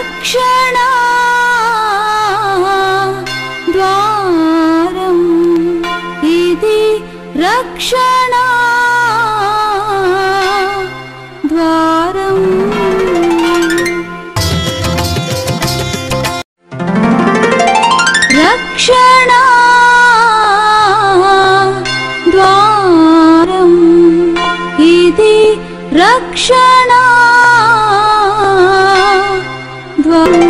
రక్షణ ద్వారం ఇది రక్షణ ద్వారం రక్షణ ద్వారం ఇది రక్షణ ద్వారం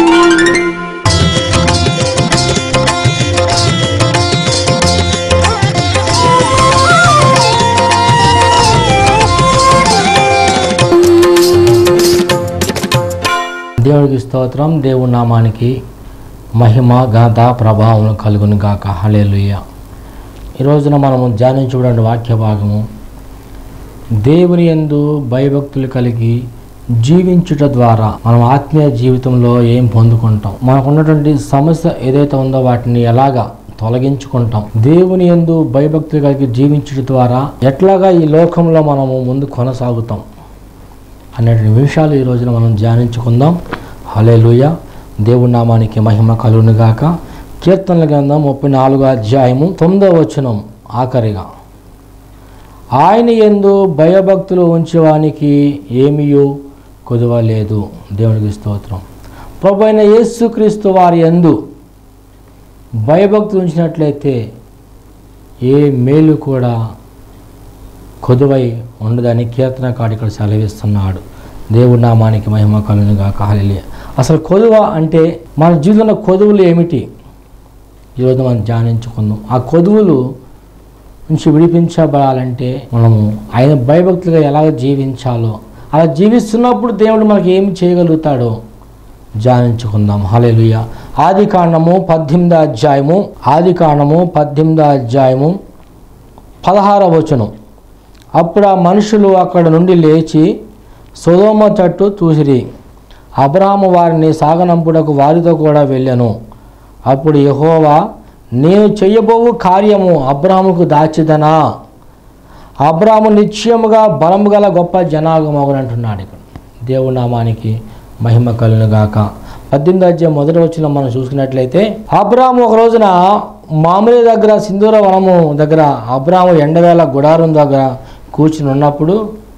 దేవునికి స్తోత్రం. దేవుని నామానికి మహిమ ఘనత ప్రభావం కలుగును గాక. హల్లెలూయా. ఈ రోజున మనము ధ్యానించబడిన వాక్య భాగము దేవుని యందు భయభక్తులు కలిగి జీవించుట ద్వారా మనం ఆత్మీయ జీవితంలో ఏం పొందుకుంటాం, మనకు ఉన్నటువంటి సమస్య ఏదైతే ఉందో వాటిని ఎలాగా తొలగించుకుంటాం, దేవుని యందు భయభక్తులు కలిగి జీవించుట ద్వారా ఎట్లాగా ఈ లోకంలో మనము ముందు కొనసాగుతాం అనేటువంటి విషయాలు ఈ రోజున మనం ధ్యానించుకుందాం. హల్లెలూయా. దేవుని నామానికి మహిమ కలుగును గాక. కీర్తనల గ్రంథం 34వ అధ్యాయము 9వ వచనం ఆఖరిగా, ఆయన యందు భయభక్తులు ఉంచేవానికి ఏమీయూ కొదువ లేదు. దేవునికి స్తోత్రం. ప్రభు అయిన యేసుక్రీస్తు వారి యందు భయభక్తులు ఉంచినట్లయితే ఏ మేలు కూడా కొదువై ఉండదని కీర్తనకారుడు ఇక్కడ సెలవిస్తున్నాడు. దేవుడి నామానికి మహిమ కలుగును గాక. హల్లెలూయా. అసలు కొదువ అంటే మన జీవితంలో కొదువులు ఏమిటి ఈరోజు మనం ధ్యానించుకుందాం. ఆ కొదువులు నుంచి విడిపించబడాలంటే మనము ఆయన భయభక్తులుగా ఎలాగ జీవించాలో, అలా జీవిస్తున్నప్పుడు దేవుడు మనకి ఏమి చేయగలుగుతాడో ధ్యానించుకుందాం. హల్లెలూయా. ఆదికాండము 18వ అధ్యాయము 16వ వచనం. అప్పుడు ఆ మనుషులు అక్కడ నుండి లేచి సొదొమ తట్టు చూసిరి. అబ్రాహాము వారిని సాగనంపుటకు వారితో కూడా వెళ్ళెను. అప్పుడు యెహోవా, నేను చెయ్యబోవు కార్యము అబ్రాహాముకు దాచిదనా? అబ్రాహాము నిశ్చయముగా బలము గల గొప్ప జనాగమగును అంటున్నాడు. ఇక్కడ దేవుని నామానికి మహిమ కలుగును గాక. 18వ అధ్యాయం 1వ వచనం మనం చూసుకున్నట్లయితే, అబ్రాహాము ఒక రోజున మామిడి దగ్గర సింధూర వనము దగ్గర అబ్రాహాము ఎండవేళ గుడారం దగ్గర కూర్చుని ఉన్నప్పుడు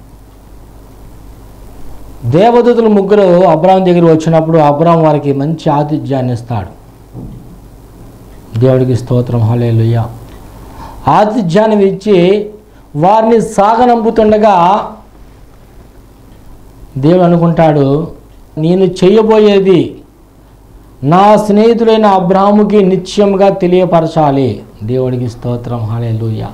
దేవదూతలు ముగ్గురు అబ్రాహాం దగ్గర వచ్చినప్పుడు అబ్రాహాం వారికి మంచి ఆతిథ్యాన్ని ఇస్తాడు. దేవుడికి స్తోత్రం. హల్లెలూయా. ఆతిథ్యాన్ని ఇచ్చి వారిని సాగనంపుతుండగా దేవుడు అనుకుంటాడు, నేను చేయబోయేది నా స్నేహితుడైన అబ్రాహాముకి నిశ్చయంగా తెలియపరచాలి. దేవుడికి స్తోత్రం. హల్లెలూయా.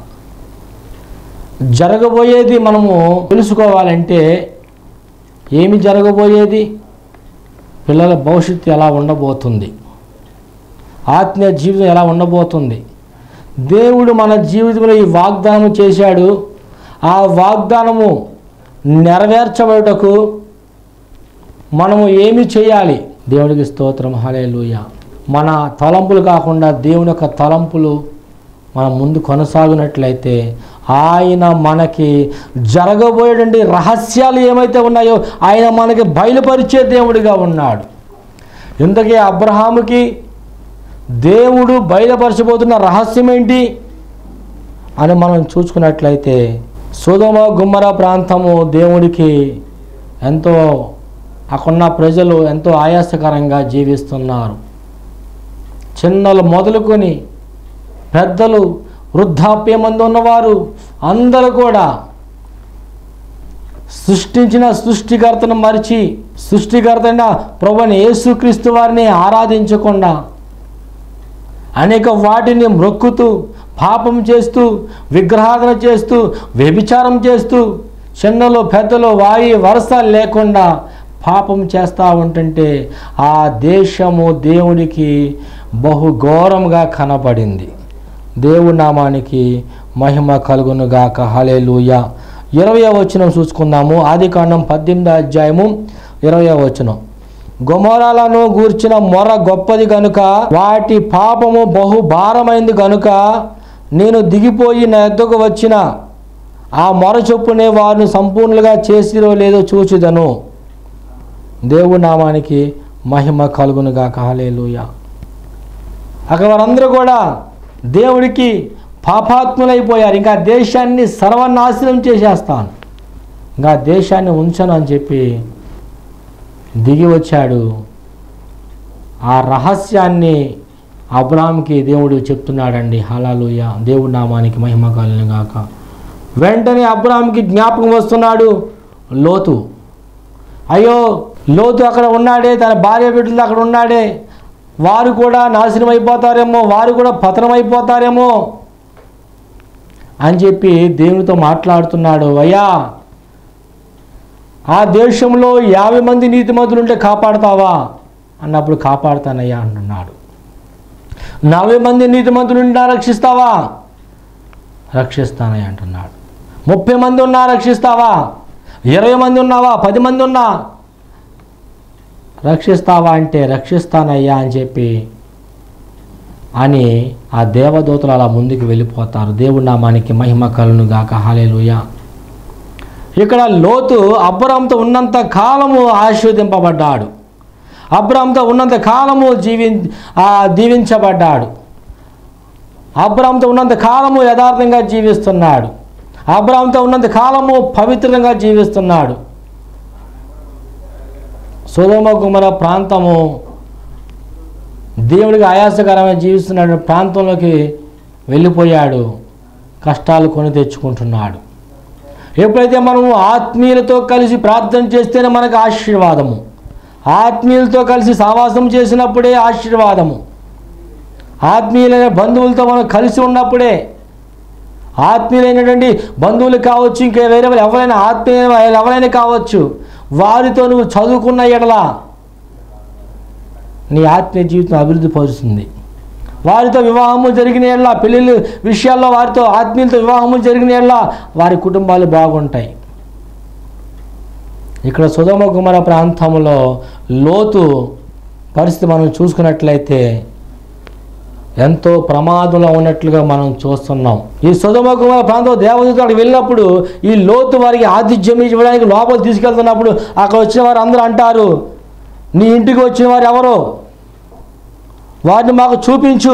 జరగబోయేది మనము తెలుసుకోవాలంటే ఏమి జరగబోయేది, పిల్లల భవిష్యత్తు ఎలా ఉండబోతుంది, ఆత్మీయ జీవితం ఎలా ఉండబోతుంది, దేవుడు మన జీవితంలో ఈ వాగ్దానము చేశాడు. ఆ వాగ్దానము నెరవేర్చబడుటకు మనము ఏమి చేయాలి? దేవుడికి స్తోత్రం. హల్లెలూయా. మన తలంపులు కాకుండా దేవుని యొక్క తలంపులు మనం ముందు కొనసాగినట్లయితే ఆయన మనకి జరగబోయేటువంటి రహస్యాలు ఏమైతే ఉన్నాయో ఆయన మనకి బయలుపరిచే దేవుడిగా ఉన్నాడు. ఇంతకీ అబ్రహాముకి దేవుడు బయలుపరచబోతున్న రహస్యం ఏంటి అని మనం చూసుకున్నట్లయితే, సొదొమ గుమ్మర ప్రాంతము దేవుడికి ఎంతో, అక్కడున్న ప్రజలు ఎంతో ఆయాసకరంగా జీవిస్తున్నారు. చిన్నలు మొదలుకొని పెద్దలు, వృద్ధాప్యమందు ఉన్నవారు అందరూ కూడా సృష్టించిన సృష్టికర్తను మరిచి సృష్టికర్తైన ప్రభువైన యేసుక్రీస్తు వారిని ఆరాధించకుండా అనేక వాటిని మొక్కుతూ పాపం చేస్తూ విగ్రహారాధన చేస్తూ వ్యభిచారం చేస్తూ చిన్నలు పెద్దలు వారి వరస లేకుండా పాపం చేస్తూ ఉంటుంటే ఆ దేశము దేవునికి బహు ఘోరంగా కనపడింది. దేవుని నామానికి మహిమ కలుగును గాక. హల్లెలూయా. 20వ వచనం చూసుకుందాము. ఆదికాండం 18వ అధ్యాయము 20వ వచనం. గొమొరాలను గూర్చిన మొర గొప్పది గనుక వాటి పాపము బహు భారమైంది గనుక నేను దిగిపోయి నా యొద్దకు వచ్చిన ఆ మొర చొప్పునే వారిని సంపూర్ణంగా చేసిరో లేదో చూచుదను. దేవుని నామానికి మహిమ కలుగును గాక. హల్లెలూయా. అక్కడ వారందరూ కూడా దేవుడికి పాపాత్ములైపోయారు. ఇంకా దేశాన్ని సర్వనాశనం చేసేస్తాను, ఇంకా దేశాన్ని ఉంచను అని చెప్పి దిగి వచ్చాడు. ఆ రహస్యాన్ని అబ్రాహాంకి దేవుడు చెప్తున్నాడండి. హల్లెలూయా. దేవుడి నామానికి మహిమ కలుగును గాక. వెంటనే అబ్రాహాంకి జ్ఞాపకం వస్తున్నాడు లోతు. అయ్యో, లోతు అక్కడ ఉన్నాడే, తన భార్య బిడ్డలు అక్కడ ఉన్నాడే, వారు కూడా నాశనం అయిపోతారేమో, వారు కూడా పతనం అయిపోతారేమో అని చెప్పి దేవునితో మాట్లాడుతున్నాడు. అయ్యా, ఆ దేశంలో 50 మంది నీతిమంతులు ఉంటే కాపాడుతావా అన్నప్పుడు కాపాడుతానయ్యా అంటున్నాడు. 40 మంది నీతిమంతులు ఉంటే రక్షిస్తావా? రక్షిస్తానయ్యా అంటున్నాడు. 30 మంది ఉన్నా రక్షిస్తావా? 20 మంది ఉన్నావా? 10 మంది ఉన్నా రక్షిస్తావా అంటే రక్షిస్తానయ్యా అని చెప్పి అని ఆ దేవదూతలు అలా ముందుకు వెళ్ళిపోతారు. దేవుడి నామానికి మహిమ కలుగును గాక. హల్లెలూయా. ఇక్కడ లోతు అబ్రాహాముతో ఉన్నంత కాలము ఆశీర్వదింపబడ్డాడు. అబ్రాహాముతో ఉన్నంత కాలము దీవించబడ్డాడు. అబ్రాహాముతో ఉన్నంత కాలము యథార్థంగా జీవిస్తున్నాడు. అబ్రాహాముతో ఉన్నంత కాలము పవిత్రంగా జీవిస్తున్నాడు. సొదొమ గుమొర్రా ప్రాంతము దేవుడికి ఆయాసకరమైన జీవిస్తున్నాడు ప్రాంతంలోకి వెళ్ళిపోయాడు. కష్టాలు కొని తెచ్చుకుంటున్నాడు. ఎప్పుడైతే మనము ఆత్మీయులతో కలిసి ప్రార్థన చేస్తేనే మనకు ఆశీర్వాదము. ఆత్మీయులతో కలిసి సావాసం చేసినప్పుడే ఆశీర్వాదము. ఆత్మీయులైన బంధువులతో మనం కలిసి ఉన్నప్పుడే, ఆత్మీయులైనటువంటి బంధువులు కావచ్చు, ఇంకా వేరే ఎవరైనా ఆత్మీయులు ఎవరైనా కావచ్చు, వారితో నువ్వు చదువుకున్న ఎడల నీ ఆత్మీయ జీవితం అభివృద్ధి పరుస్తుంది. వారితో వివాహము జరిగిన ఎడల, పెళ్ళిళ్ళ విషయాల్లో వారితో ఆత్మీయులతో వివాహము జరిగిన ఎడల వారి కుటుంబాలు బాగుంటాయి. ఇక్కడ సొదొమ గుమొర్రా ప్రాంతంలో లోతు పరిస్థితి మనం చూసుకున్నట్లయితే ఎంతో ప్రమాదంలో ఉన్నట్లుగా మనం చూస్తున్నాం. ఈ సొదొమ గుమొర్రా ప్రాంతం దేవదూతలు అక్కడికి వెళ్ళినప్పుడు ఈ లోతు వారికి ఆతిథ్యం ఇవ్వడానికి లోపల తీసుకెళ్తున్నప్పుడు అక్కడ వచ్చిన వారు అందరూ అంటారు, నీ ఇంటికి వచ్చిన వారు ఎవరో వారిని మాకు చూపించు,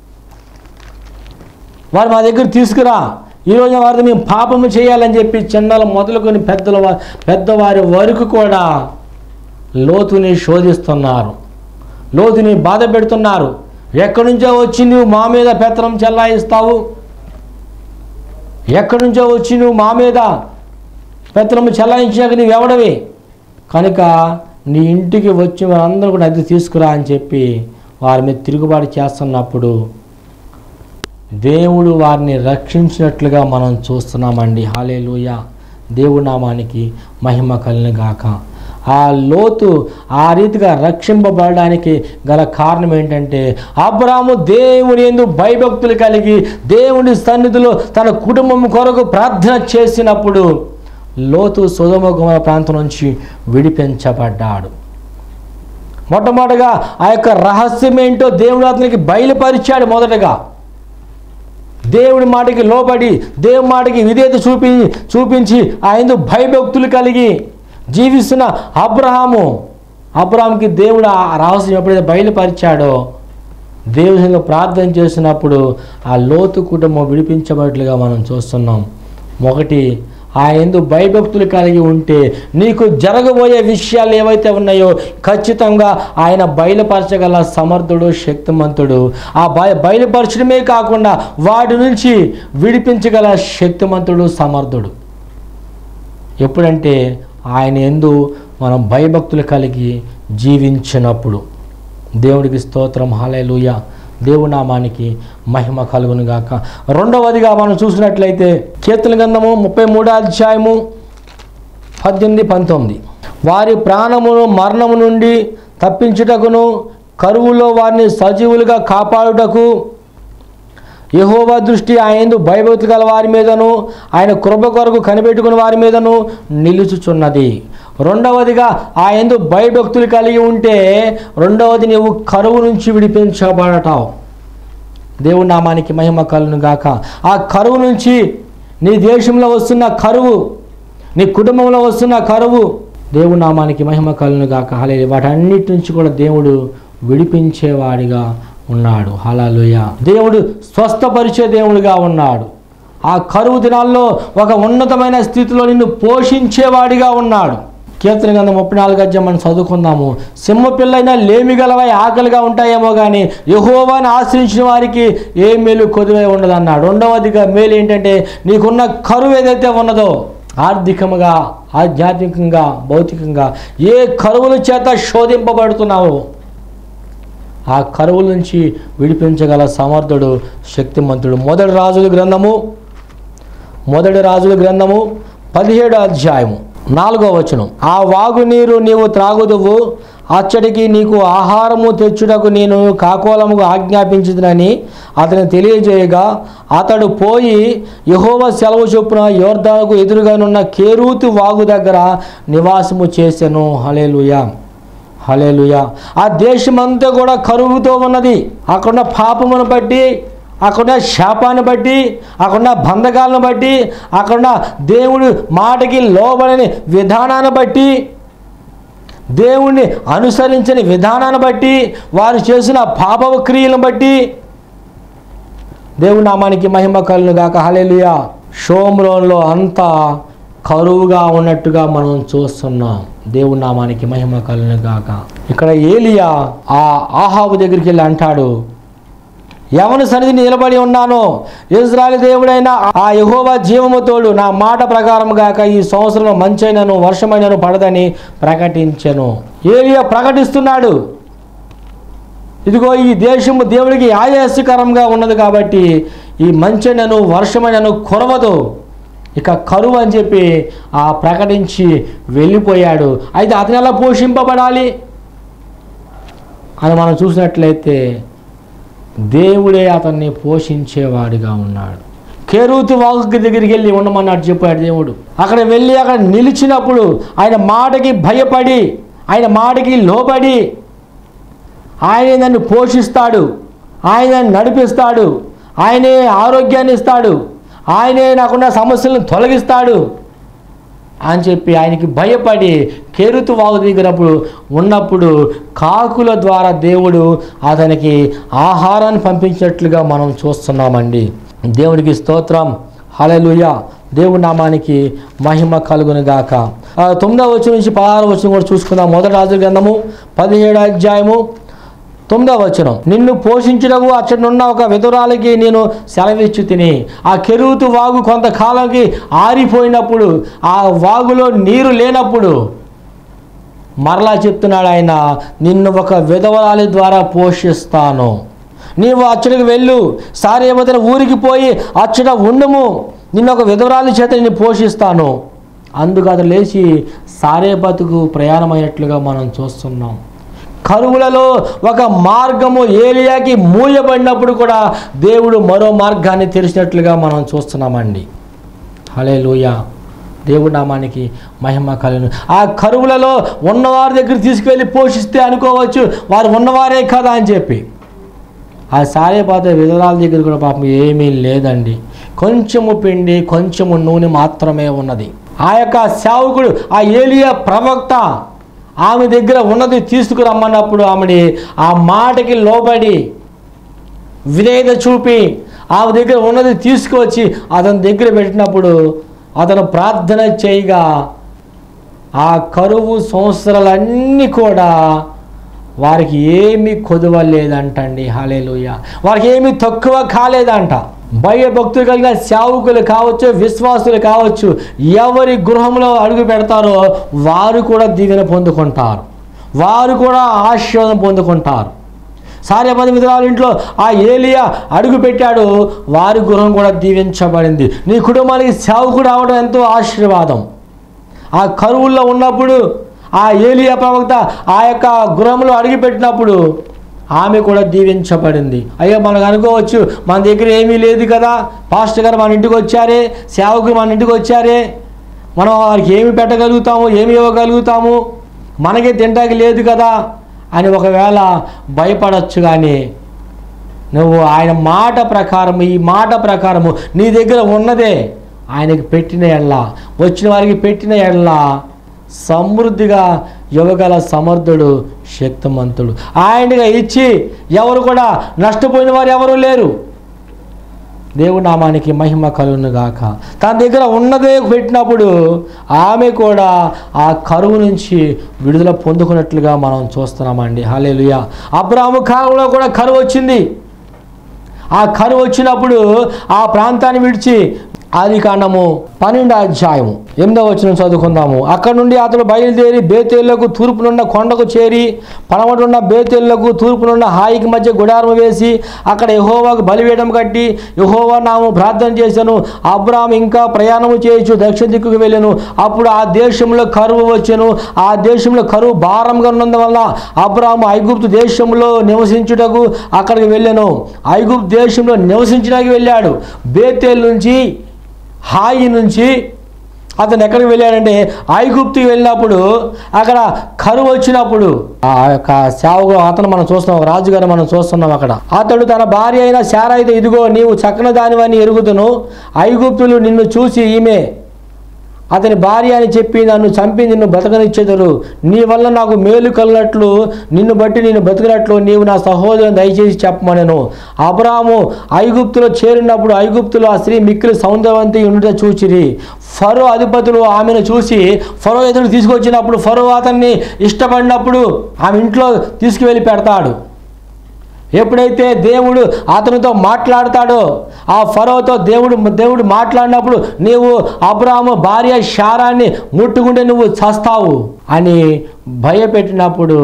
వారు మా దగ్గర తీసుకురా, ఈరోజు వారితో మేము పాపము చేయాలని చెప్పి చిన్నలు మొదలుకొని పెద్దవారి వరకు కూడా లోతుని శోధిస్తున్నారు, లోతుని బాధ పెడుతున్నారు. ఎక్కడి నుంచో వచ్చి నువ్వు మా మీద పెత్తనం చెల్లాయిస్తావు, ఎక్కడి నుంచో వచ్చి నువ్వు మా మీద పెత్తనం చెల్లాయించాక నువ్వు ఎవడవి, కనుక నీ ఇంటికి వచ్చి అందరూ కూడా అది తీసుకురా అని చెప్పి వారి మీద తిరుగుబాటు చేస్తున్నప్పుడు దేవుడు వారిని రక్షించినట్లుగా మనం చూస్తున్నామండి. హల్లెలూయా. దేవుడి నామానికి మహిమ కలుగును గాక. ఆ లోతు ఆ రీతిగా రక్షింపబడడానికి గల కారణం ఏంటంటే అబ్రాహాము దేవుని యందు భయభక్తులు కలిగి దేవుని సన్నిధిలో తన కుటుంబం కొరకు ప్రార్థన చేసినప్పుడు లోతు సొదొమ గుమొర్రా ప్రాంతం నుంచి విడిపించబడ్డాడు. మొట్టమొదటిగా ఆ యొక్క రహస్యం ఏంటో దేవుడు అతనికి బయలుపరిచాడు. మొదటగా దేవుడి మాటకి లోబడి దేవుడి మాటకి విధేయత చూపించి ఆయన భయభక్తులు కలిగి జీవిస్తున్న అబ్రాహాముకి దేవుడు ఆ రహస్యం ఎప్పుడైతే బయలుపరిచాడో దేవునిగా ప్రార్థన చేసినప్పుడు ఆ లోతు కుటుంబం విడిపించబడినట్లుగా మనం చూస్తున్నాం. ఒకటి, ఆయన భయభక్తులు కలిగి ఉంటే నీకు జరగబోయే విషయాలు ఏవైతే ఉన్నాయో ఖచ్చితంగా ఆయన బయలుపరచగల సమర్థుడు, శక్తిమంతుడు. ఆ బయలుపరచడమే కాకుండా వాటి నుంచి విడిపించగల శక్తిమంతుడు, సమర్థుడు. ఎప్పుడంటే ఆయన యందు మనం భయభక్తులు కలిగి జీవించినప్పుడు. దేవుడికి స్తోత్రం. హల్లెలూయా. దేవుని నామానికి మహిమ కలుగును గాక. రెండవదిగా మనం చూసినట్లయితే కీర్తన గ్రంథము 33వ అధ్యాయము 18-19 వారి ప్రాణమును మరణము నుండి తప్పించుటకును కరువులో వారిని సజీవులుగా కాపాడుటకు యెహోవా దృష్టి ఆయన భయభక్తి గల వారి మీదను ఆయన కృప కొరకు కనిపెట్టుకుని వారి మీదను నిలుచుచున్నది. రెండవదిగా ఆయన భయభక్తులు కలిగి ఉంటే రెండవది నీవు కరువు నుంచి విడిపించబడతావు. దేవుని నామానికి మహిమ కలుగును గాక. ఆ కరువు నుంచి నీ దేశంలో వస్తున్న కరువు, నీ కుటుంబంలో వస్తున్న కరువు, దేవుని నామానికి మహిమ కలుగును గాక. హల్లెలూయా. వాటన్నిటి నుంచి కూడా దేవుడు విడిపించేవాడిగా ఉన్నాడు. హల్లెలూయా. దేవుడు స్వస్థపరిచే దేవుడిగా ఉన్నాడు. ఆ కరువు దినాల్లో ఒక ఉన్నతమైన స్థితిలో నిన్ను పోషించేవాడిగా ఉన్నాడు. కీర్తన గ్రంథం 34 మనం చదువుకుందాము. సింహపిల్లైనా లేమిగలవై ఆకలిగా ఉంటాయేమో కానీ యెహోవాను ఆశ్రయించిన వారికి ఏ మేలు కొదువై ఉండదు అన్నాడు. రెండవదిగా మేలు ఏంటంటే నీకున్న కరువు ఏదైతే ఉన్నదో ఆర్థికంగా, ఆధ్యాత్మికంగా, భౌతికంగా ఏ కరువుల చేత శోధింపబడుతున్నావో ఆ కరువుల నుంచి విడిపించగల సమర్థుడు, శక్తిమంతుడు. మొదటి రాజుల గ్రంథము 17వ అధ్యాయము 4వ వచనం. ఆ వాగునీరు నీవు త్రాగుదువు, అచ్చడికి నీకు ఆహారము తెచ్చుటకు నేను కాకోలముగా ఆజ్ఞాపించుదునని అతను తెలియజేయగా అతడు పోయి యెహోవా సెలవు చొప్పున యోర్దానుకు ఎదురుగానున్న కేరూతు వాగు దగ్గర నివాసము చేసెను. హల్లెలూయా. హల్లెలూయా. ఆ దేశమంతా కూడా కరువుతో ఉన్నది. అక్కడున్న పాపమును బట్టి, అక్కడున్న శాపాన్ని బట్టి, అక్కడున్న బంధకాలను బట్టి, అక్కడున్న దేవుడి మాటకి లోబడని విధానాన్ని బట్టి, దేవుణ్ణి అనుసరించని విధానాన్ని బట్టి, వారు చేసిన పాప క్రియలను బట్టి దేవుని నామానికి మహిమ కలుగును గాక. హల్లెలూయా. షోమ్రోన్లో అంతా కరువుగా ఉన్నట్టుగా మనం చూస్తున్నాం. దేవుని నామానికి మహిమ కలుగును గాక. ఇక్కడ ఏలియా ఆ ఆహాబు దగ్గరికి వెళ్ళి అంటాడు, ఎవరి సన్నిధి నిలబడి ఉన్నానో ఇశ్రాయేలు దేవుడైన ఆ యెహోవా జీవము తోడు, నా మాట ప్రకారం గాక ఈ సంవత్సరంలో మంచైనను వర్షమైనను పడదని ప్రకటించెను. ఏలియా ప్రకటిస్తున్నాడు, ఇదిగో ఈ దేశము దేవుడికి ఆయాసకరంగా ఉన్నది కాబట్టి ఈ మంచైనను వర్షమైనను కురవదు, ఇక కరువు అని చెప్పి ఆ ప్రకటించి వెళ్ళిపోయాడు. అయితే అతను ఎలా పోషింపబడాలి అని మనం చూసినట్లయితే దేవుడే అతన్ని పోషించేవాడిగా ఉన్నాడు. కేరూతు వాగు దగ్గరికి వెళ్ళి ఉండమన్నాడు చెప్పాడు దేవుడు. అక్కడ వెళ్ళి అక్కడ నిలిచినప్పుడు ఆయన మాటకి భయపడి, ఆయన మాటకి లోబడి ఆయనే నన్ను పోషిస్తాడు, ఆయన నడిపిస్తాడు, ఆయనే ఆరోగ్యాన్ని ఇస్తాడు, ఆయనే నాకున్న సమస్యలను తొలగిస్తాడు అని చెప్పి ఆయనకి భయపడి కేరుతు వాగు దగ్గరప్పుడు ఉన్నప్పుడు కాకుల ద్వారా దేవుడు అతనికి ఆహారాన్ని పంపించినట్లుగా మనం చూస్తున్నామండి. దేవుడికి స్తోత్రం. హల్లెలూయా. దేవుడి నామానికి మహిమ కలుగును గాక. 9వ వచనం నుంచి 16వ వచనం కూడా చూసుకుందాం. మొదటి రాజుల గ్రంథము 17వ అధ్యాయము 9వ వచనం. నిన్ను పోషించుటకు అచ్చడున్న ఒక విధురాలికి నేను సెలవిచ్చు తిని, ఆ కెరూతు వాగు కొంతకాలంకి ఆరిపోయినప్పుడు, ఆ వాగులో నీరు లేనప్పుడు మరలా చెప్తున్నాడు ఆయన, నిన్ను ఒక విధవరాలి ద్వారా పోషిస్తాను, నీవు అచ్చడికి వెళ్ళు, సారేపతిన ఊరికి పోయి అచ్చట ఉండము, నిన్ను ఒక విధవరాలి చేత నిన్ను పోషిస్తాను. అందుకు అతను లేచి సారేపతుకు ప్రయాణమైనట్లుగా మనం చూస్తున్నాం. కరువులలో ఒక మార్గము ఏలియాకి మూయబడినప్పుడు కూడా దేవుడు మరో మార్గాన్ని తెరిచినట్లుగా మనం చూస్తున్నామండి. హల్లెలూయా. దేవుడి నామానికి మహిమ కలుగును. ఆ కరువులలో ఉన్నవారి దగ్గర తీసుకువెళ్ళి పోషిస్తే అనుకోవచ్చు వారు ఉన్నవారే కదా అని చెప్పి. ఆ సారేపాత విధవరాల దగ్గర కూడా పాపం ఏమీ లేదండి, కొంచెము పిండి కొంచెము నూనె మాత్రమే ఉన్నది. ఆ యొక్క సేవకుడు ఆ ఏలియా ప్రవక్త ఆమె దగ్గర ఉన్నది తీసుకురమ్మన్నప్పుడు ఆమెడి ఆ మాటకి లోబడి విధేయత చూపి ఆమె దగ్గర ఉన్నది తీసుకువచ్చి అతని దగ్గర పెట్టినప్పుడు అతను ప్రార్థన చేయగా ఆ కరువు సంవత్సరాలన్నీ కూడా వారికి ఏమీ కొదవలేదంటండి. హల్లెలూయా. వారికి ఏమీ తక్కువ కాలేదంట. భయభక్తులు కలిగిన సేవకులు కావచ్చు, విశ్వాసులు కావచ్చు, ఎవరి గృహంలో అడుగు పెడతారో వారు కూడా దీవెన పొందుకుంటారు, వారు కూడా ఆశీర్వాదం పొందుకుంటారు. సారేపతి విధవరాల ఇంట్లో ఆ ఏలియా అడుగు పెట్టాడు, వారి గృహం కూడా దీవించబడింది. నీ కుటుంబానికి సేవకుడు రావడం ఎంతో ఆశీర్వాదం. ఆ కరువుల్లో ఉన్నప్పుడు ఆ ఏలియా ప్రవక్త ఆ యొక్క గృహంలో అడుగుపెట్టినప్పుడు ఆమె కూడా దీవించబడింది. అయ్యో మనకు అనుకోవచ్చు మన దగ్గర ఏమీ లేదు కదా, పాస్టర్ గారు మన ఇంటికి వచ్చారే, సేవకులు మన ఇంటికి వచ్చారే, మనం వారికి ఏమి పెట్టగలుగుతాము, ఏమి ఇవ్వగలుగుతాము, మనకే తింటానికి లేదు కదా అని ఒకవేళ భయపడచ్చు. కానీ నువ్వు ఆయన మాట ప్రకారము, ఈ మాట ప్రకారము నీ దగ్గర ఉన్నదే ఆయనకి పెట్టిన ఎడల, వచ్చిన వారికి పెట్టిన ఎడల సమృద్ధిగా ఇవ్వగల సమర్థుడు, శక్తిమంతుడు. ఆయనగా ఇచ్చి ఎవరు కూడా నష్టపోయిన వారు ఎవరూ లేరు. దేవుడి నామానికి మహిమ కలుగును గాక. తన దగ్గర ఉన్నదే పెట్టినప్పుడు ఆమె కూడా ఆ కరువు నుంచి విడుదల పొందుకున్నట్లుగా మనం చూస్తున్నామండి. హల్లెలూయా. అబ్రాహాము కాలంలో కూడా కరువు వచ్చింది. ఆ కరువు వచ్చినప్పుడు ఆ ప్రాంతాన్ని విడిచి ఆదికాండము 12వ అధ్యాయము 8వ వచనం చదువుకుందాము. అక్కడ నుండి అతడు బయలుదేరి బేతేలుకు తూర్పునున్న కొండకు చేరి పడమటున్న బేతేలుకు తూర్పునున్న హాయికి మధ్య గుడారం వేసి అక్కడ యెహోవాకు బలిపీఠం కట్టి యెహోవా నామమున ప్రార్థన చేశాను. అబ్రాహాము ఇంకా ప్రయాణము చేయొచ్చు దక్షిణ దిక్కుకు వెళ్ళాను. అప్పుడు ఆ దేశంలో కరువు వచ్చెను. ఆ దేశంలో కరువు భారంగా ఉన్నందువల్ల అబ్రాహాము ఐగుప్తు దేశంలో నివసించుటకు అక్కడికి వెళ్ళాను. ఐగుప్తు దేశంలో నివసించడానికి వెళ్ళాడు. బేతేలు నుంచి హాయి నుంచి అతను ఎక్కడికి వెళ్ళాడంటే ఐగుప్తుకి వెళ్ళినప్పుడు అక్కడ కరువు వచ్చినప్పుడు ఆ యొక్క సేవకుడు అతను మనం చూస్తున్నాం, ఒక రాజుగారు మనం చూస్తున్నాం. అక్కడ అతడు తన భార్య అయిన శారాయితో, ఇదిగో నీవు చక్కని దానివని ఎరుగుతును, ఐగుప్తులు నిన్ను చూసి ఈమె అతని భార్య అని చెప్పి నన్ను చంపి నిన్ను బ్రతకనిచ్చేదరు. నీ వల్ల నాకు మేలు కలిగినట్లు నిన్ను బట్టి నేను బ్రతికినట్లు నీవు నా సహోదరుని దయచేసి చెప్పమనెను. అబ్రాహాము ఐగుప్తులో చేరినప్పుడు ఐగుప్తులో ఆ స్త్రీ మిక్కిలి సౌందర్యవంతి ఉండుట చూచిరి. ఫరో అధిపతులు ఆమెను చూసి ఫరో ఎదురు తీసుకొచ్చినప్పుడు ఫరో అతన్ని ఇష్టపడినప్పుడు ఆమె ఇంట్లో తీసుకువెళ్ళి పెడతాడు. ఎప్పుడైతే దేవుడు అతనితో మాట్లాడతాడో ఆ ఫరోతో దేవుడు మాట్లాడినప్పుడు నీవు అబ్రాహాము భార్య శారాన్ని ముట్టుకుంటే నువ్వు చస్తావు అని భయపెట్టినప్పుడు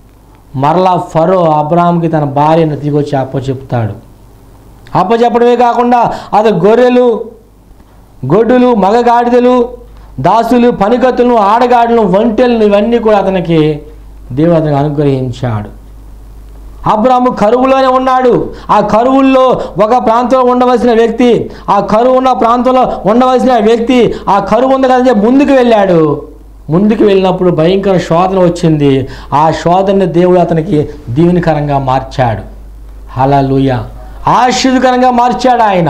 మరలా ఫరో అబ్రాహాంకి తన భార్యను తీసుకొచ్చి అప్పచెప్తాడు. అప్పచెప్పడమే కాకుండా అతను గొర్రెలు, గొడ్డులు, మగగాడిదలు, దాసులు, పనికత్తులను, ఆడగాడులను, ఒంటెలను ఇవన్నీ కూడా అతనికి దేవుడు అతనికి అనుగ్రహించాడు. అబ్రాహాము కరువులోనే ఉన్నాడు. ఆ కరువుల్లో ఒక ప్రాంతంలో ఉండవలసిన వ్యక్తి, ఆ కరువు ఉన్న ప్రాంతంలో ఉండవలసిన వ్యక్తి ఆ కరువు ఉంది కదా ముందుకు వెళ్ళాడు. ముందుకు వెళ్ళినప్పుడు భయంకర శోధన వచ్చింది. ఆ శోధనని దేవుడు అతనికి దీవెనకరంగా మార్చాడు. హల్లెలూయా. ఆశీర్వాదకరంగా మార్చాడు ఆయన.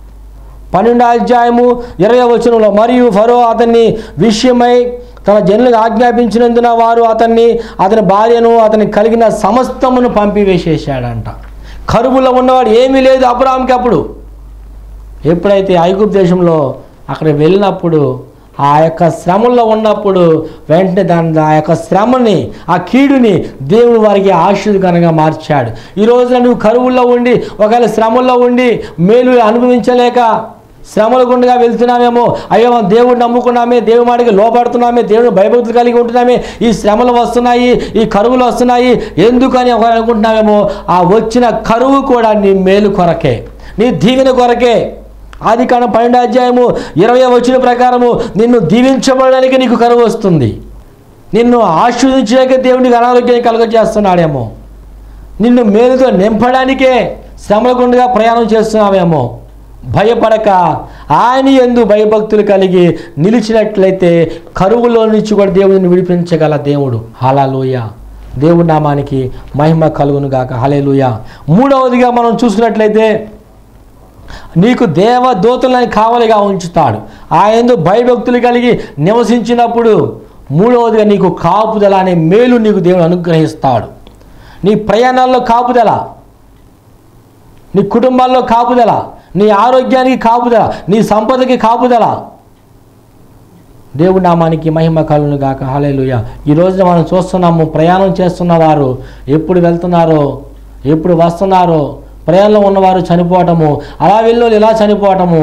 12వ అధ్యాయము 20వ వచనంలో, మరియు ఫరో అతన్ని విషయమై తన జనులకు ఆజ్ఞాపించినందున వారు అతని భార్యను అతని కలిగిన సమస్తమును పంపివేసేసాడంట. కరువులో ఉన్నవాడు ఏమీ లేదు అబ్రాహాంకి. అప్పుడు ఎప్పుడైతే ఐగుప్తు దేశంలో అక్కడ వెళ్ళినప్పుడు ఆ యొక్క శ్రమల్లో ఉన్నప్పుడు వెంటనే ఆ యొక్క శ్రమని, ఆ కీడుని దేవుడు వారికి ఆశీర్వాదకరంగా మార్చాడు. ఈ రోజున నువ్వు కరువుల్లో ఉండి ఒకవేళ శ్రమల్లో ఉండి మేలు అనుభవించలేక శ్రమల గుండగా వెళ్తున్నామేమో, అయ్యో దేవుడు నమ్ముకున్నామే, దేవుడి మాటకి లోపడుతున్నామే, దేవుడు భయభక్తులు కలిగి ఉంటున్నామే, ఈ శ్రమలు వస్తున్నాయి, ఈ కరువులు వస్తున్నాయి ఎందుకని అనుకుంటున్నామేమో. ఆ వచ్చిన కరువు కూడా నీ మేలు కొరకే, నీ దీవెన కొరకే. ఆదికాండం 12వ అధ్యాయము 20వ వచనం ప్రకారము నిన్ను దీవించబడడానికి నీకు కరువు వస్తుంది. నిన్ను ఆశీర్వదించడానికి దేవుడికి అనారోగ్యాన్ని కలుగజేస్తున్నాడేమో. నిన్ను మేలుతో నింపడానికే శ్రమల గుండగా ప్రయాణం చేస్తున్నామేమో. భయపడక ఆయన యందు భయభక్తులు కలిగి నిలిచినట్లయితే కరువులో నుంచి కూడా దేవుడిని విడిపించగల దేవుడు. హల్లెలూయా. దేవుడి నామానికి మహిమ కలుగును గాక. హల్లెలూయా. మూడవదిగా మనం చూసుకున్నట్లయితే నీకు దేవదూతలను కావలిగా ఉంచుతాడు. ఆయన భయభక్తులు కలిగి నివసించినప్పుడు మూడవదిగా నీకు కాపుదల అనే మేలు నీకు దేవుడు అనుగ్రహిస్తాడు. నీ ప్రయాణాల్లో కాపుదల, నీ కుటుంబాల్లో కాపుదల, నీ ఆరోగ్యానికి కాపుదల, నీ సంపదకి కాపుదల. దేవుడి నామానికి మహిమ కలుగును గాక. హల్లెలూయా. ఈ రోజున మనం చూస్తున్నాము, ప్రయాణం చేస్తున్న వారు ఎప్పుడు వెళ్తున్నారో, ఎప్పుడు వస్తున్నారో, ప్రయాణంలో ఉన్నవారు చనిపోవటము, అలా వెళ్ళి ఇలా చనిపోవటము,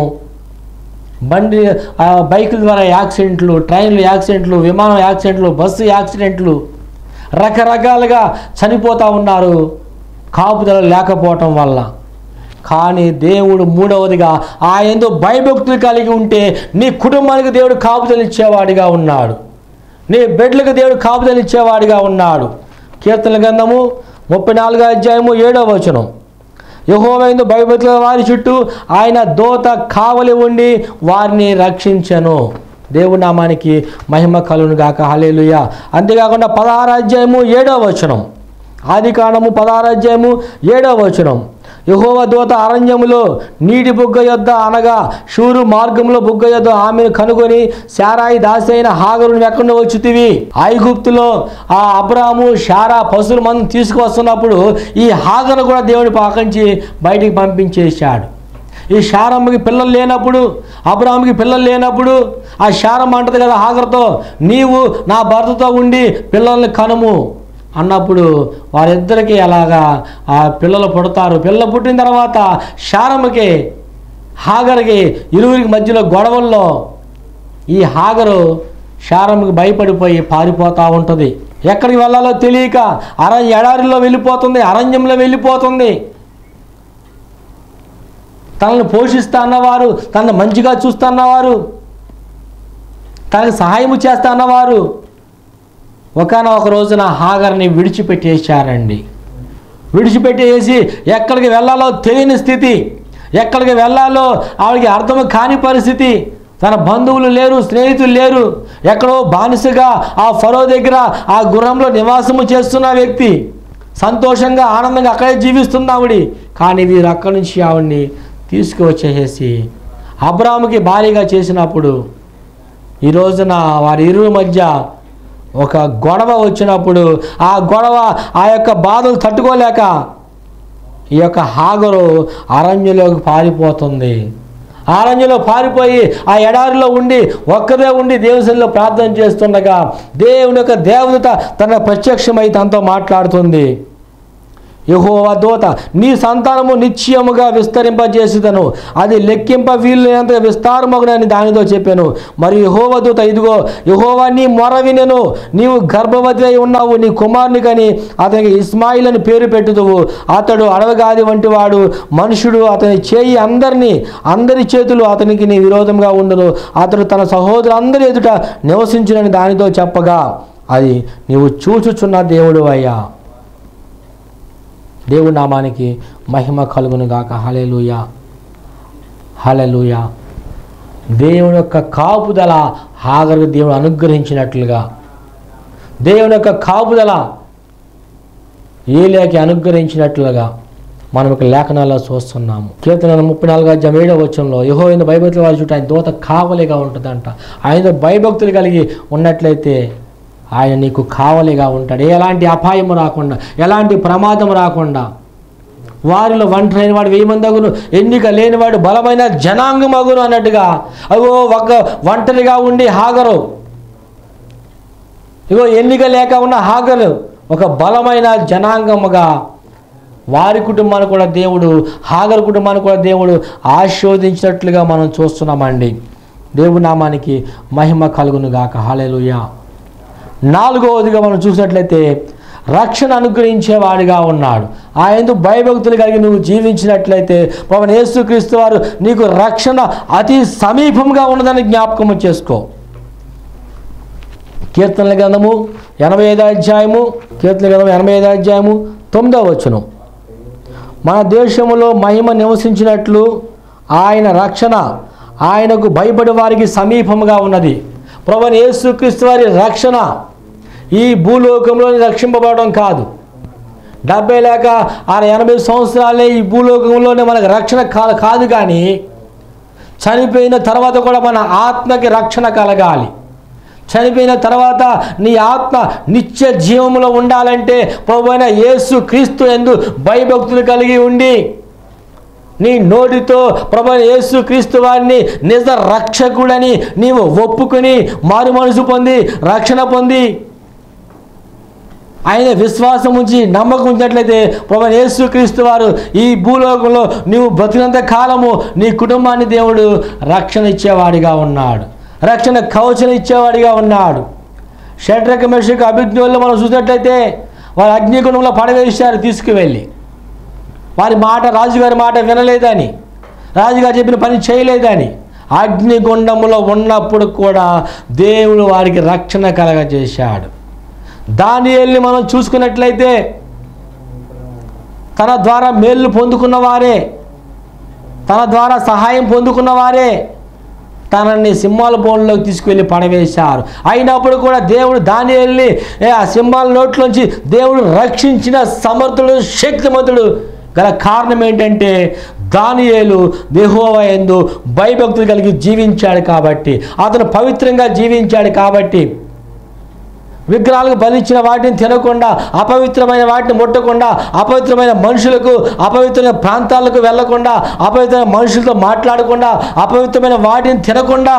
బైకుల ద్వారా యాక్సిడెంట్లు, ట్రైన్లు యాక్సిడెంట్లు, విమానం యాక్సిడెంట్లు, బస్సు యాక్సిడెంట్లు, రకరకాలుగా చనిపోతూ ఉన్నారు కాపుదల లేకపోవటం వల్ల. కానీ దేవుడు మూడవదిగా ఆయనతో భయభక్తులు కలిగి ఉంటే నీ కుటుంబానికి దేవుడు కాపుదలు ఇచ్చేవాడిగా ఉన్నాడు. నీ బిడ్డలకు దేవుడు కాపుదలు ఇచ్చేవాడిగా ఉన్నాడు. కీర్తనల గ్రంథము 34వ అధ్యాయము 7వ వచనం, యెహోవాయందు భయభక్తుల వారి చుట్టూ ఆయన దూత కావలి ఉండి వారిని రక్షించెను. దేవుడి నామానికి మహిమ కలుగును గాక. హల్లెలూయా. అంతేకాకుండా 16వ అధ్యాయము 7వ వచనం, ఆదికాండము 16వ అధ్యాయము 7వ వచనం, యెహోవా దూత అరణ్యములో నీటి బుగ్గ యొద్ద అనగా షూరు మార్గంలో బుగ్గ యొద్ద ఆమెను కనుగొని శారాయి దాసి అయిన హాగరుని ఎక్కడ వచ్చుతివి. ఐగుప్తులో ఆ అబ్రాము శారా పశువుల మందు తీసుకువస్తున్నప్పుడు ఈ హాగరు కూడా దేవుడి పాకించి బయటికి పంపించేశాడు. ఈ శారమ్మకి పిల్లలు లేనప్పుడు, అబ్రాహాముకి పిల్లలు లేనప్పుడు ఆ శారమ్మ అంటది కదా హాగరుతో, నీవు నా భర్తతో ఉండి పిల్లల్ని కనుము అన్నప్పుడు వారిద్దరికీ అలాగా ఆ పిల్లలు పుడతారు. పిల్లలు పుట్టిన తర్వాత శారమ్మకి హాగరుకి ఇరువురికి మధ్యలో గొడవల్లో ఈ హాగరు శారమ్మకి భయపడిపోయి పారిపోతూ ఉంటుంది. ఎక్కడికి వెళ్ళాలో తెలియక ఎడారిలో వెళ్ళిపోతుంది, అరణ్యంలో వెళ్ళిపోతుంది. తనను పోషిస్తా అన్నవారు, తనను మంచిగా చూస్తా అన్నవారు, తనకు సహాయము చేస్తా అన్నవారు ఒకానొక రోజున హాగర్ని విడిచిపెట్టేశారండి. విడిచిపెట్టేసి ఎక్కడికి వెళ్ళాలో తెలియని స్థితి, ఎక్కడికి వెళ్ళాలో ఆవిడకి అర్థం కాని పరిస్థితి. తన బంధువులు లేరు, స్నేహితులు లేరు. ఎక్కడో బానిసగా ఆ ఫరో దగ్గర ఆ గుర్రంలో నివాసము చేస్తున్న వ్యక్తి సంతోషంగా ఆనందంగా అక్కడే జీవిస్తుంది ఆవిడ. కానీ వీరు అక్కడి నుంచి ఆవిడ్ని తీసుకువచ్చేసి అబ్రాహాముకి భారీగా చేసినప్పుడు ఈ రోజున వారి ఇరువురి మధ్య ఒక గొడవ వచ్చినప్పుడు ఆ గొడవ ఆ యొక్క బాధలు తట్టుకోలేక ఈ యొక్క హాగరు అరణ్యంలోకి పారిపోతుంది. అరణ్యంలో పారిపోయి ఆ ఎడారిలో ఉండి ఒక్కదే ఉండి దేవునిలో ప్రార్థన చేస్తుండగా దేవుని యొక్క దేవదూత తన ప్రత్యక్షమై తనతో మాట్లాడుతుంది. యెహోవా దూత, నీ సంతానము నిశ్చయముగా విస్తరింపజేసేదను, అది లెక్కింప వీలునంత విస్తారమగునని దానితో చెప్పాను. మరియు యెహోవా దూత, ఇదిగో యెహోవా నీ మొర వినెను, నీవు గర్భవతి అయి ఉన్నావు, నీ కుమారుని కని అతనికి ఇస్మాయిల్ అని పేరు పెట్టుదువు. అతడు అడవగాది వంటి వాడు, మనుషుడు, అతని చేయి అందరి చేతులు అతనికి నీ విరోధంగా ఉండును. అతడు తన సహోదరులందరి ఎదుట నివసించునని దానితో చెప్పగా, అది నీవు చూచుచున్న దేవుడు అయ్యా. దేవుడి నామానికి మహిమ కలుగును గాక. హల్లెలూయా, హల్లెలూయా. దేవుని యొక్క కాపుదల హాగరుకు దేవుడు అనుగ్రహించినట్లుగా, దేవుని యొక్క కాపుదల ఏలియాకి అనుగ్రహించినట్లుగా మనం ఒక లేఖనాల్లో చూస్తున్నాము. కీర్తన 34:7 యెహోవా భయభక్తుల వారి చుట్టూ ఆయన దూత కావలిగా ఉంటుందంట. ఆయన భయభక్తులు కలిగి ఉన్నట్లయితే ఆయన నీకు కావలిగా ఉంటాడు. ఎలాంటి అపాయం రాకుండా, ఎలాంటి ప్రమాదం రాకుండా. వారిలో ఒంటరైన వాడు 1000 మంది అగును, ఎన్నిక లేనివాడు బలమైన జనాంగమగును అన్నట్టుగా అగో ఒక ఒంటరిగా ఉండి హాగరు, ఇగో ఎన్నిక లేక ఉన్న హాగరు ఒక బలమైన జనాంగముగా వారి కుటుంబాన్ని కూడా దేవుడు, హాగరు కుటుంబాన్ని కూడా దేవుడు ఆశీర్వదించినట్లుగా మనం చూస్తున్నామండి. దేవుని నామానికి మహిమ కలుగును గాక. హల్లెలూయా. 4వదిగా మనం చూసినట్లయితే రక్షణ అనుగ్రహించేవాడిగా ఉన్నాడు. ఆయన భయభక్తులు కలిగి నువ్వు జీవించినట్లయితే ప్రభువైన యేసుక్రీస్తు వారు నీకు రక్షణ అతి సమీపంగా ఉన్నదని జ్ఞాపకం చేసుకో. కీర్తనల గ్రంథము 85వ అధ్యాయము, కీర్తనల గ్రంథం 85వ అధ్యాయము 9వ వచనం, మన దేశంలో మహిమ నివసించినట్లు ఆయన రక్షణ ఆయనకు భయపడే వారికి సమీపంగా ఉన్నది. ప్రభువైన యేసుక్రీస్తు వారి రక్షణ ఈ భూలోకంలోని రక్షింపబడడం కాదు. 70 లేక 80 సంవత్సరాలే ఈ భూలోకంలోనే మనకు రక్షణ కాదు, కానీ చనిపోయిన తర్వాత కూడా మన ఆత్మకి రక్షణ కలగాలి. చనిపోయిన తర్వాత నీ ఆత్మ నిత్య జీవములో ఉండాలంటే ప్రభువైన యేసుక్రీస్తు యందు భయభక్తులు కలిగి ఉండి నీ నోటితో ప్రభువైన యేసుక్రీస్తు వారిని నిజ రక్షకుడని నీవు ఒప్పుకొని మారు మనసు పొంది రక్షణ పొంది ఆయన విశ్వాసం ఉంచి నమ్మకం ఉంచినట్లయితే ప్రభువైన యేసుక్రీస్తు వారు ఈ భూలోకంలో నీవు బ్రతికినంత కాలము నీ కుటుంబాన్ని దేవుడు రక్షణ ఇచ్చేవాడిగా ఉన్నాడు, రక్షణ కవచం ఇచ్చేవాడిగా ఉన్నాడు. షడ్రక మెషక అభిజ్ఞుల్లో మనం చూసినట్లయితే వారు అగ్నిగుండంలో పడవేశారు తీసుకువెళ్ళి. వారి మాట, రాజుగారి మాట వినలేదని, రాజుగారు చెప్పిన పని చేయలేదని అగ్నిగుండములో ఉన్నప్పుడు కూడా దేవుడు వారికి రక్షణ కలగజేశాడు. దానియేలుని మనం చూసుకున్నట్లయితే తన ద్వారా మేలు పొందుకున్న వారే, తన ద్వారా సహాయం పొందుకున్న వారే తనని సింహాల బోన్లోకి తీసుకువెళ్ళి పడవేశారు. అయినప్పుడు కూడా దేవుడు దానియేలుని ఆ సింహాల నోట్లోంచి దేవుడు రక్షించిన సమర్థుడు, శక్తిమంతుడు గల కారణం ఏంటంటే దానియేలు యెహోవా యందు భయభక్తులు కలిగి జీవించాడు కాబట్టి, అతను పవిత్రంగా జీవించాడు కాబట్టి, విగ్రహాలకు బలిచ్చిన వాటిని తినకుండా, అపవిత్రమైన వాటిని ముట్టకుండా, అపవిత్రమైన మనుషులకు అపవిత్రమైన ప్రాంతాలకు వెళ్లకుండా, అపవిత్రమైన మనుషులతో మాట్లాడకుండా, అపవిత్రమైన వాటిని తినకుండా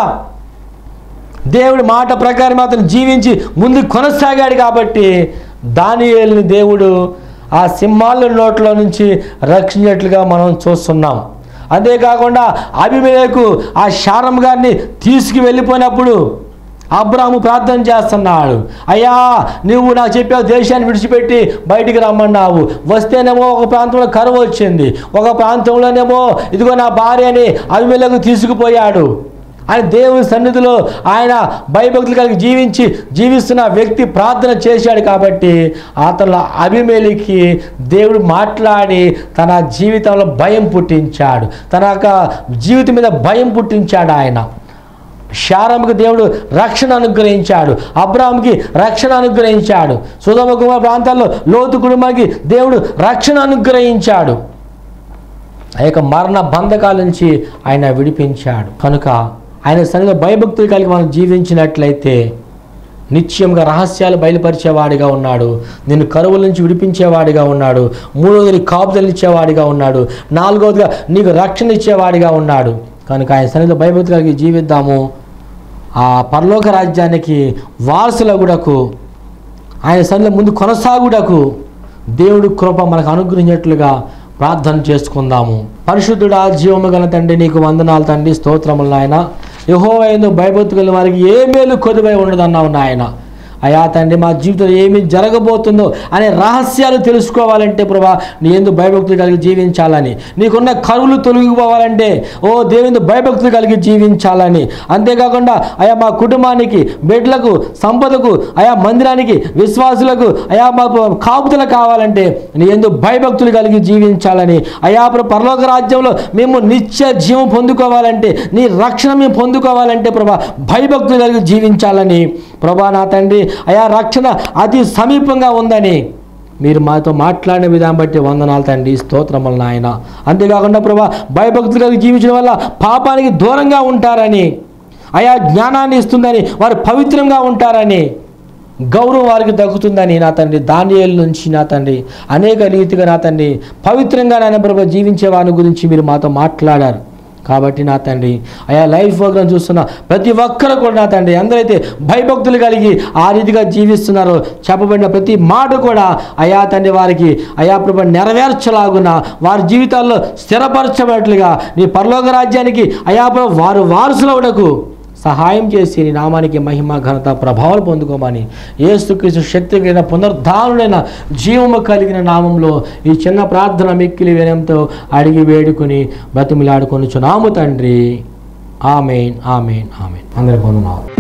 దేవుడి మాట ప్రకారం అతను జీవించి ముందు కొనసాగాడు కాబట్టి దానియేలుని దేవుడు ఆ సింహాల నోట్లో నుంచి రక్షించినట్లుగా మనం చూస్తున్నాం. అంతేకాకుండా అబీమెలెకు ఆ షారం గారిని తీసుకువెళ్ళిపోయినప్పుడు అబ్రాహాము ప్రార్థన చేస్తున్నాడు, అయ్యా నువ్వు నాకు చెప్పావు దేశాన్ని విడిచిపెట్టి బయటికి రమ్మన్నావు, వస్తేనేమో ఒక ప్రాంతంలో కరువు వచ్చింది, ఒక ప్రాంతంలోనేమో ఇదిగో నా భార్యని అబీమెలెకు తీసుకుపోయాడు అని దేవుని సన్నిధిలో ఆయన భయభక్తులు కలిగి జీవిస్తున్న వ్యక్తి ప్రార్థన చేశాడు కాబట్టి అతను అబీమెలెకుకి దేవుడు మాట్లాడి తన జీవితంలో భయం పుట్టించాడు, తన యొక్క జీవితం మీద భయం పుట్టించాడు. ఆయన షారాముకి దేవుడు రక్షణ అనుగ్రహించాడు, అబ్రాహాముకి రక్షణ అనుగ్రహించాడు, సొదొమ గొమొర్రా ప్రాంతాల్లో లోతు కుటుంబానికి దేవుడు రక్షణ అనుగ్రహించాడు. ఆ యొక్క మరణ బంధకాల నుంచి ఆయన విడిపించాడు. కనుక ఆయన సన్నిధిలో భయభక్తులు కలిగి మనం జీవించినట్లయితే నిశ్చయంగా రహస్యాలు బయలుపరిచేవాడిగా ఉన్నాడు, నిన్ను కరువుల నుంచి విడిపించేవాడిగా ఉన్నాడు, మూడవది కాపుదలు ఇచ్చేవాడిగా ఉన్నాడు, నాలుగవదిగా నీకు రక్షణ ఇచ్చేవాడిగా ఉన్నాడు. కనుక ఆయన సన్నిధిలో భయభక్తులు కలిగి జీవిద్దాము. ఆ పరలోక రాజ్యానికి వారసులగుటకు, ఆయన సన్నిధిలో ముందు కొనసాగుటకు దేవుడి కృప మనకు అనుగ్రహించినట్లుగా ప్రార్థన చేసుకుందాము. పరిశుద్ధుడా జీవము గల తండ్రి, నీకు వందనాలు తండ్రి, స్తోత్రములు నాయన. యెహోవా యందు భయభక్తులు కలిగిన వారికి ఏ మేలు కొదువై ఉండదన్నావు నాయన. అయా తండ్రి, మా జీవితంలో ఏమి జరగబోతుందో అనే రహస్యాలు తెలుసుకోవాలంటే ప్రభా నీ యందు భయభక్తులు కలిగి జీవించాలని, నీకున్న కరువులు తొలగిపోవాలంటే ఓ దేవుని భయభక్తులు కలిగి జీవించాలని, అంతేకాకుండా అయా మా కుటుంబానికి, బిడ్డలకు, సంపదకు, అయా మందిరానికి, విశ్వాసులకు అయా మా కాపుదల కావాలంటే నీ యందు భయభక్తులు కలిగి జీవించాలని, అయా పరలోక రాజ్యంలో మేము నిత్య జీవం పొందుకోవాలంటే, నీ రక్షణ మేము పొందుకోవాలంటే ప్రభా భయభక్తులు కలిగి జీవించాలని ప్రభా నా తండ్రి, అయా రక్షణ అతి సమీపంగా ఉందని మీరు మాతో మాట్లాడిన విధానం బట్టి వందనాలు తండ్రి, స్తోత్రములు నాయన. అంతేకాకుండా ప్రభా భయభక్తులు కలిగి జీవించడం వల్ల పాపానికి దూరంగా ఉంటారని, అయా జ్ఞానాన్ని ఇస్తుందని, వారు పవిత్రంగా ఉంటారని, గౌరవం వారికి దక్కుతుందని నా తండ్రి దానియేలు నుంచి నా తండ్రి అనేక రీతిగా నా తండ్రి పవిత్రంగా నాయన ప్రభా జీవించే వారి గురించి మీరు మాతో మాట్లాడారు. కాబట్టి నా తండ్రి అయా లైఫ్ ప్రోగ్రాం చూస్తున్న ప్రతి ఒక్కరు కూడా నా తండ్రి అందరైతే భయభక్తులు కలిగి ఆ రీతిగా జీవిస్తున్నారో చెప్పబడిన ప్రతి మాట కూడా అయా తండ్రి వారికి అయా ప్రభు నెరవేర్చలాగున వారి జీవితాల్లో స్థిరపరచబడినట్లుగా నీ పరలోక రాజ్యానికి అయా ప్రభు వారు వారసులవుటకు సహాయం చేసి నీ నామానికి మహిమ ఘనత ప్రభావాలు పొందుకోమని యేసుక్రీస్తు శక్తి కలిగిన పునరుద్ధానుడైన జీవము కలిగిన నామంలో ఈ చిన్న ప్రార్థన మిక్కిలి వినయంతో అడిగి వేడుకొని బ్రతిమిలాడుకొనుచున్నాము తండ్రి. ఆమేన్, ఆమేన్, ఆమేన్. అందరి పొందున్నాము.